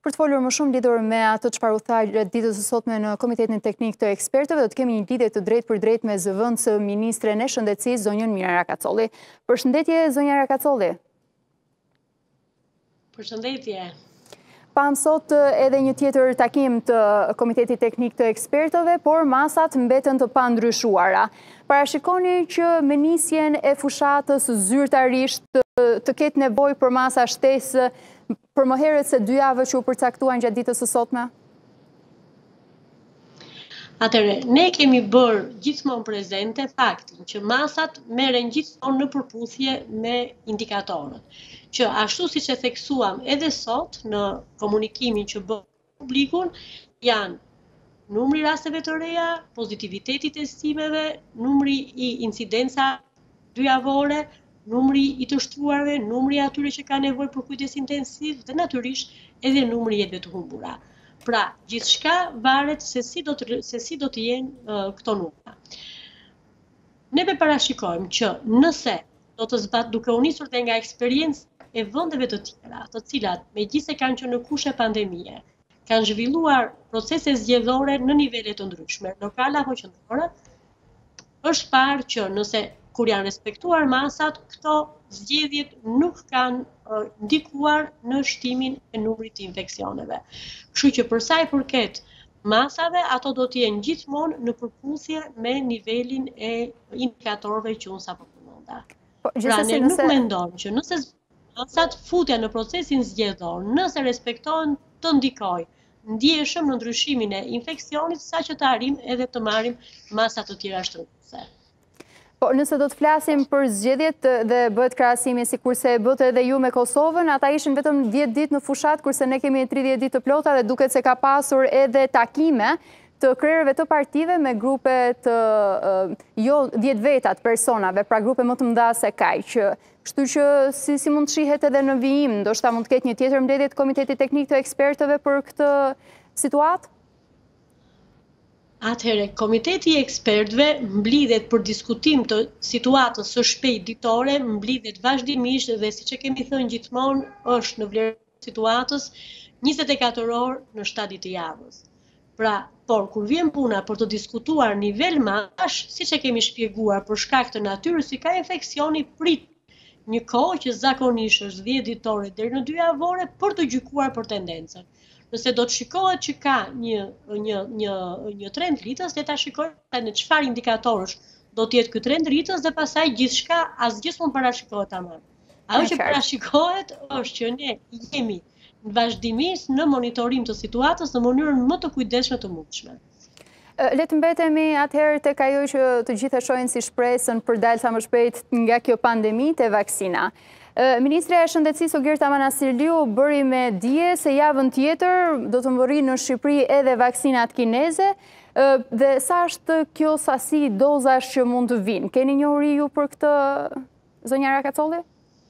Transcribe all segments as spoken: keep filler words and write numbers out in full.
Për të folur më shumë lidhur me atë çfarë u tha ditës së sotme në Komitetin Teknik të Ekspertëve, do të kemi një lidhje të drejtë për drejtë me zëvendës ministren e Shëndetësisë, zonjën Mira Rakacolli. Përshëndetje, zonja Rakacolli. Përshëndetje. Pam sot edhe një tjetër takim të Komitetit Teknik të Ekspertëve, por masat mbeten të pandryshuara. Parashikoni që me nisjen e fushatës zyrtarisht të ketë nevojë për masa shtesë për më herët se dy javë që u përcaktuan gjatë ditës së sotme? Atëre, ne kemi bërë gjithmonë prezente faktin që masat merren gjithmonë në përputhje me indikatorët, që ashtu siç e theksuam edhe sot në komunikimin që bë publikun, janë numri rasteve të reja, pozitiviteti i testimeve, numri i incidenca dyjavore, numri i të shtruarve, numri atyre që ka nevojë për kujdes intensiv dhe natyrisht edhe numri i jetëve të humbura. Pra, gjithçka varet se si do të se si do të jenë uh, këto numra. Ne be parashikojmë që nëse do të zbat duke u nisur dhe nga eksperjenca e vendeve të tjera, të cilat megjithëse kanë qenë në kushte pandemie, kanë zhvilluar procese zgjedhore në nivele të ndryshme, lokale apo qendrore, është parë që nëse kur janë respektuar masat, këto zgjedhjet nuk kanë uh, ndikuar në shtimin e numrit të infeksioneve. Kështu që për sa i përket masave, ato do të jenë gjithmonë në përputhje me nivelin e indikatorëve që unë sapo përmenda. Pra ne nuk mendojmë që nëse masat futja në procesin zgjedhor, nëse respektohen, të ndikojë ndjeshëm në ndryshimin e infeksionit, saqë të arrim edhe të marrim masa të tjera shtrëngëse. Po, nëse do të flasim për zgjedhjet dhe bëhet krahasimi sikurse e bët edhe ju me Kosovën, ata ishin vetëm dhjetë ditë në fushat, kurse ne kemi tridhjetë ditë të plota dhe duket se ka pasur edhe takime të krerëve të partive me grupe të jo dhjetë vetat personave, pra grupe më të mëdha se kaq. Kështu që si, si mund të shihet edhe në vijim, ndoshta mund të ketë një tjetër mbledhje të Komitetit Teknik të Ekspertëve për këtë situatë? Atëherë, Komiteti i Ekspertëve mblidhet për diskutim të situatës së shpejtë ditore, mblidhet vazhdimisht dhe siç e kemi thënë gjithmonë, është në vlerë të situatës njëzet e katër orë në shtatë ditë të javës. Pra, por kur vjen puna për të diskutuar nivel mash, siç e kemi shpjeguar, për shkak të natyrës si ka infeksioni, prit një kohë që zakonisht është dhjetë ditore deri në dy javore për të gjykuar për tendencën. Nëse do të shikohet që ka një, një, një, një trend rritës, le ta shikojmë në çfarë indikatorësh do të jetë ky trend rritës dhe pastaj gjithçka asgjë s'mund parashikohet tamam. Ajo që parashikohet është që ne jemi vazhdimisht në monitorim të situatës në mënyrën më të kujdesshme të mundshme. Le të mbetemi atëherë tek ajo që të gjithë e shohin si shpresën për dalë sa më shpejt nga kjo pandemi te vaksina. Ministre e Shëndetësisë Ogirta Manastirliu bëri me dije se javën tjetër do të mbërrijë në Shqipëri edhe vaksinat kineze dhe sa është kjo sasi dozash që mund të vinë. Keni njohuri ju për këtë, zonja Rakacolli?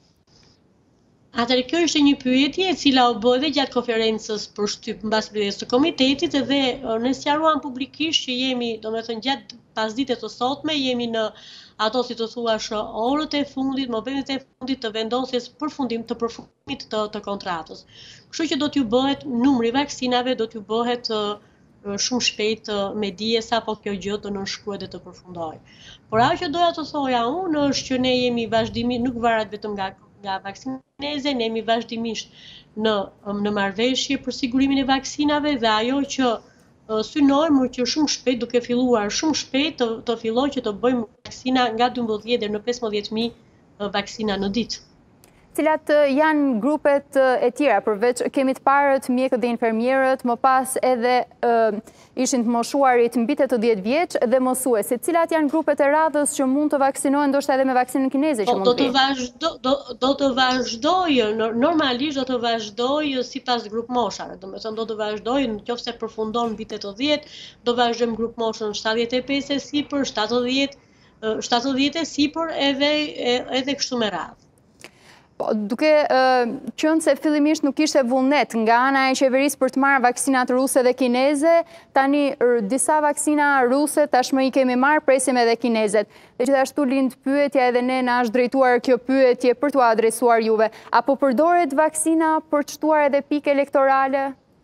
Atëherë kjo është një pyetje e cila u bë edhe gjatë konferencës për shtyp mbas mbledhjes së komitetit dhe ne sqaruam publikisht që jemi, domethënë gjatë pasdites të sotme, jemi në ato si të thuash orët e fundit, momentet e fundit të vendosjes përfundim të përfundimit të, të kontratës. Kështu që do t'ju bëhet numri vaksinave, do t'ju bëhet uh, shumë shpejt uh, me dije sa po kjo gjë të nënshkruhet dhe të përfundojë. Por ajo që doja të thoja unë është që ne jemi vazhdimisht, nuk varet vetëm nga nga vaksina kineze, ne jemi vazhdimisht në në marrëveshje për sigurimin e vaksinave dhe ajo që synojmë që shumë shpejt, duke filluar shumë shpejt të, të fillojë që të bëjmë vaksina nga dymbëdhjetë deri në pesëmbëdhjetë mijë vaksina në ditë. Cilat janë grupet e tjera, përveç kemi të parët, mjekët dhe infermierët, më pas edhe uh, ishin të moshuarit mbi tetëdhjetë vjeç dhe mosuesit. Cilat janë grupet e radhës që mund të vaksinohen ndoshta edhe me vaksinën kineze që mund të vi? Do, do, do të vazhdojë, normalisht do të vazhdojë sipas grup moshave. Do të thonë do të vazhdojë nëse përfundon mbi tetëdhjetë, do vazhdojmë grup moshën shtatëdhjetë e pesë e sipër, shtatëdhjetë, shtatëdhjetë e sipër edhe edhe kështu me radhë. Po, duke uh, qenë se fillimisht nuk ishte vullnet nga ana e qeverisë për të marrë vaksinat ruse dhe kineze, tani r, disa vaksina ruse tashmë i kemi marrë, presim edhe kinezet. Dhe gjithashtu lind pyetja edhe ne na është drejtuar kjo pyetje për t'u adresuar juve. Apo përdoret vaksina për të shtuar edhe pikë elektorale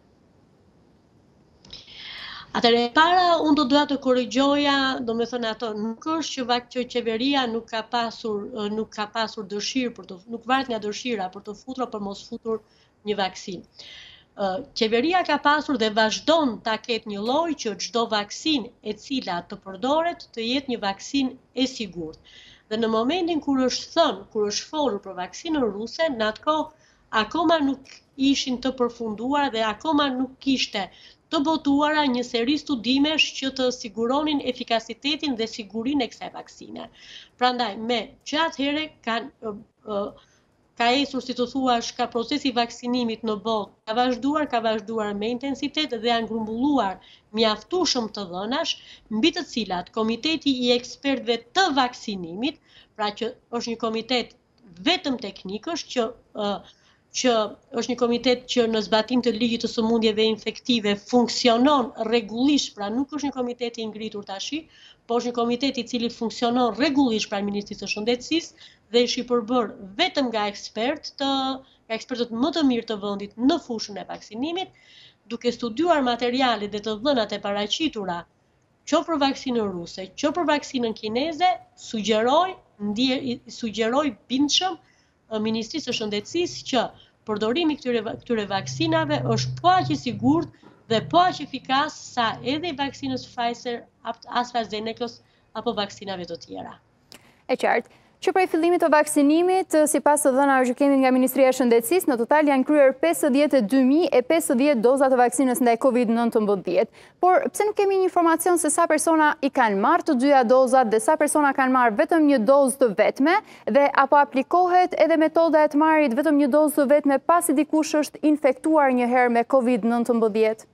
Atëre para unë do doja të korrigjoja, do me thënë ato, nuk është që vak që qeveria nuk ka pasur nuk ka pasur dëshirë për të nuk varet nga dëshira për të futur apo mos futur një vaksinë. Qeveria ka pasur dhe vazhdon ta ketë një lloj që çdo vaksinë e cila të përdoret të jetë një vaksinë e sigurt. Dhe në momentin kur është thënë, kur është folur për vaksinën ruse, në atë kohë akoma nuk ishin të përfunduar dhe akoma nuk kishte të botuara një seri studimesh që të siguronin efikasitetin dhe sigurinë e kësaj vaksine. Prandaj, me që atëhere kanë ka esur, si të thuash, ka procesi vaksinimit në botë, ka vazhduar, ka vazhduar me intensitet dhe janë grumbulluar mjaftueshëm të dhënash, mbi të cilat Komiteti i Ekspertëve të Vaksinimit, pra që është një komitet vetëm teknikësh, që që është një komitet që në zbatim të ligjit të sëmundjeve infektive funksionon rregullisht, pra nuk është një komitet i ngritur tashi, por është një komitet i cili funksionon rregullisht pranë Ministrisë së Shëndetësisë dhe është i përbërë vetëm nga ekspertë të nga ekspertët më të mirë të vendit në fushën e vaksinimit, duke studiuar materialet dhe të dhënat e paraqitura, që për vaksinën ruse, që për vaksinën kineze, sugjeroj, ndje, sugjeroj bindshëm Ministrisë së Shëndetësisë që përdorimi këtyre, këtyre vaksinave është po aq i sigurt dhe po aq efikas sa edhe i vaksinës Pfizer, AstraZenecas apo vaksinave të tjera. E qartë. Që prej fillimit të vaksinimit, sipas të dhënave që kemi nga Ministria e Shëndetësisë, në total janë kryer pesëdhjetë e dy mijë e pesëdhjetë doza të vaksinës ndaj Covid nëntëmbëdhjetë. Por pse nuk kemi një informacion se sa persona i kanë marrë të dyja dozat dhe sa persona kanë marrë vetëm një dozë të vetme dhe apo aplikohet edhe metoda e të marrit vetëm një dozë të vetme pasi dikush është infektuar një herë me Covid nëntëmbëdhjetë?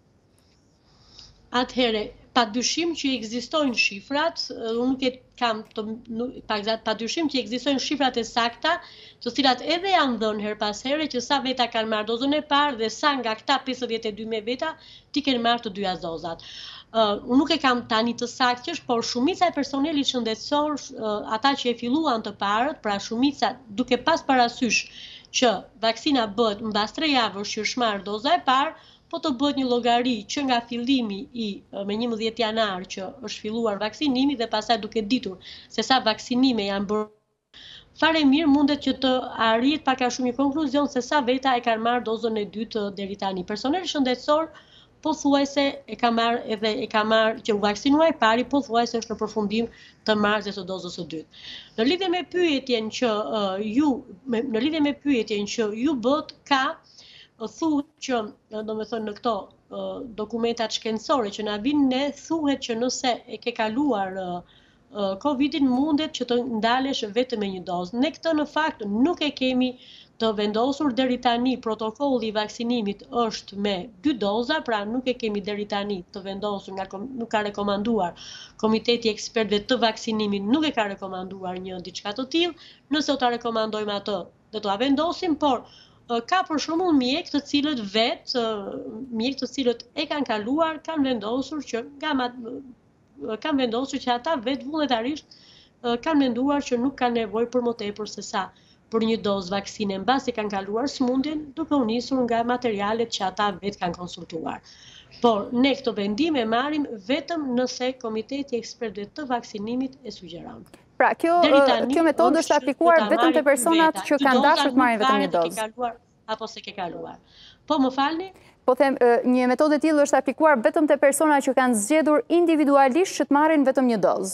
Atëhere, pa dyshim që ekzistojnë shifrat, unë nuk e kam të, pa dyshim që ekzistojnë shifrat e sakta, të cilat edhe janë dhënë her pas here që sa veta kanë marrë dozën e parë dhe sa nga këta pesëdhjetë e dy mijë veta ti kanë marrë të dyja dozat. Uh, unë nuk e kam tani të saktësh, por shumica e personelit shëndetësor, uh, ata që e filluan të parët, pra shumica duke pas parasysh që vaksina bëhet mbas tre javësh që është marrë doza e parë, po të bëhet një llogari që nga fillimi i me njëmbëdhjetë janar që është filluar vaksinimi dhe pastaj duke ditur se sa vaksinime janë bërë fare mirë, mundet që të arrit pak a shumë një konkluzion se sa veta e kanë marrë dozën e dytë deri tani. Personeli shëndetësor pothuajse e ka marrë edhe e ka marrë që u vaksinua i pari, pothuajse është në përfundim të marrjes së dozës së dytë. Në lidhje me pyetjen që uh, ju me, në lidhje me pyetjen që ju bët ka thuhet që, do me thënë në këto uh, dokumentat shkencore që na vinë ne, thuhet që nëse e ke kaluar uh, uh, Covidin mundet që të ndalesh vetëm me një dozë. Ne këtë në fakt nuk e kemi të vendosur deri tani. Protokolli i vaksinimit është me dy doza, pra nuk e kemi deri tani të vendosur, nga, nuk ka rekomanduar Komiteti i Ekspertëve të Vaksinimit, nuk e ka rekomanduar një diçka të tillë. Nëse u ta rekomandojmë atë, do ta vendosim, por ka për shembull mjek të cilët vet, mjek të cilët e kanë kaluar, kanë vendosur që nga kanë vendosur që ata vet vullnetarisht kanë menduar që nuk kanë nevojë për më tepër se sa për një dozë vaksine mbasi kanë kaluar smundjen, duke u nisur nga materialet që ata vet kanë konsultuar. Por ne këtë vendim e marrim vetëm nëse Komiteti i Ekspertëve të Vaksinimit e sugjeron. Pra, kjo, kjo metodë është aplikuar vetëm te personat që kanë dashur të marrin vetëm një dozë. Apo se ke kaluar. Po më falni? Po them, një metodë e tillë është aplikuar vetëm te personat që kanë zgjedhur individualisht që të marrin vetëm një dozë.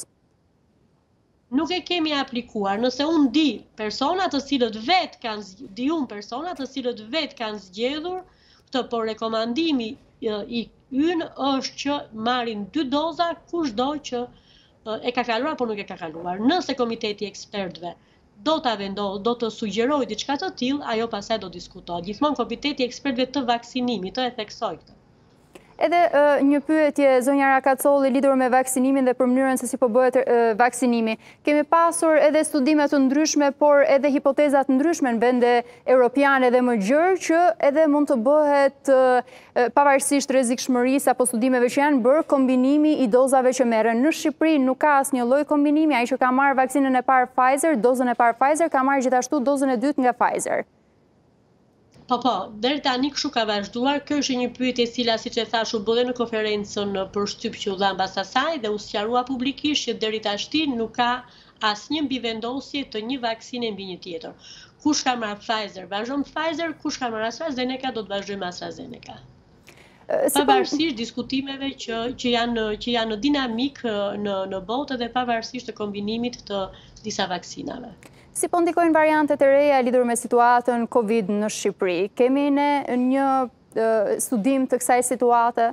Nuk e kemi aplikuar. Nëse unë di persona të cilët vet kanë di unë persona të cilët vet kanë zgjedhur këtë, por rekomandimi i ynë është që marrin dy doza kushdo që e ka kaluar apo nuk e ka kaluar. Nëse Komiteti i Ekspertëve do ta vendos, do të sugjeroj diçka të tillë, ajo pastaj do diskutohet. Gjithmonë Komiteti i Ekspertëve të Vaksinimit të e theksoj këtë. Edhe uh, një pyetje, zonja Rakacolli, lidhur me vaksinimin dhe për mënyrën se si po bëhet uh, vaksinimi. Kemi pasur edhe studime të ndryshme, por edhe hipoteza të ndryshme në vende europiane dhe më gjerë që edhe mund të bëhet uh, pavarësisht rrezikshmërisë apo studimeve që janë bërë, kombinimi i dozave që merren. Në Shqipëri nuk ka asnjë lloj kombinimi, ai që ka marrë vaksinën e parë Pfizer, dozën e parë Pfizer, ka marrë gjithashtu dozën e dytë nga Pfizer. Po, po, deri tani kështu ka vazhduar. Kjo është një pyetje e cila, siç e thash, u bë në konferencën për shtyp që u dha mbas asaj dhe u sqarua publikisht që deri tashti nuk ka asnjë mbivendosje të një vaksine mbi një tjetër. Kush ka marrë Pfizer, vazhdon Pfizer, kush ka marrë AstraZeneca, do të vazhdojmë AstraZeneca. Pavarësisht diskutimeve që, që, janë, që janë dinamik në, në botë dhe pavarësisht të kombinimit të disa vaksinave. Si po ndikojnë variantet e reja lidhur me situatën Covid në Shqipëri? Kemi ne një uh, studim të kësaj situate?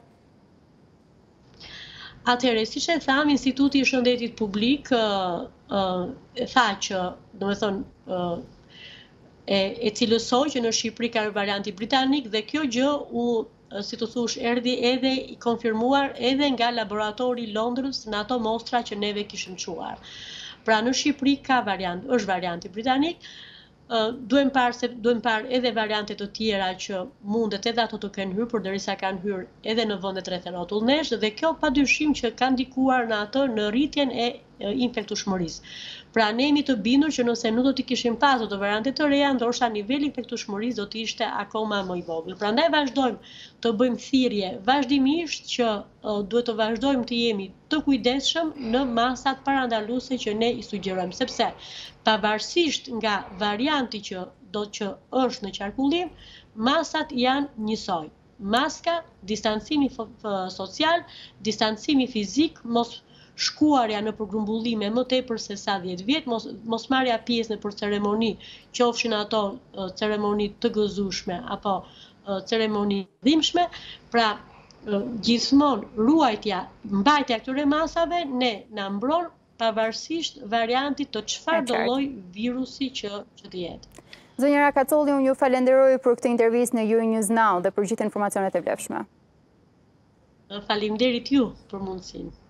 Atëherë, siç e tham, Instituti i Shëndetit Publik uh, uh, tha që, domethënë, uh, e, e cilësoi që në Shqipëri ka varianti britanik dhe kjo gjë u, si të thush, erdhi edhe i konfirmuar edhe nga laboratori i Londrës në ato mostra që neve kishim çuar. Pra në Shqipëri ka variant, është varianti britanik, duhem parë se duhem parë edhe variante të tjera që mundet edhe ato të kenë hyrë, por derisa kanë hyrë edhe në vendet rreth rrotullnesh dhe kjo padyshim që ka ndikuar në atë në rritjen e infektueshmërisë. Pra ne jemi të bindur që nëse nuk do t'i kishim pasur të variante të reja, ndoshta niveli i infektueshmërisë do të ishte akoma më i vogël. Prandaj vazhdojmë të bëjmë thirrje vazhdimisht që uh, duhet të vazhdojmë të jemi të kujdesshëm në masat parandaluese që ne i sugjerojmë, sepse pavarësisht nga varianti që do që është në qarkullim, masat janë njësoj. Maska, distancimi social, distancimi fizik, mos shkuarja në përgrumbullime më tepër se sa dhjetë vjet, mos, mos marrja pjesë në për ceremoni, qofshin ato uh, ceremoni të gëzueshme apo uh, ceremoni dhimbshme, pra uh, gjithmonë ruajtja, mbajtja këtyre masave ne na mbron pavarësisht variantit të çfarë do lloj virusi që që të jetë. Zonja Rakacolli, unë ju falenderoj për këtë intervistë në Euronews.al dhe për gjithë informacionet e vlefshme. Faleminderit ju për mundësinë.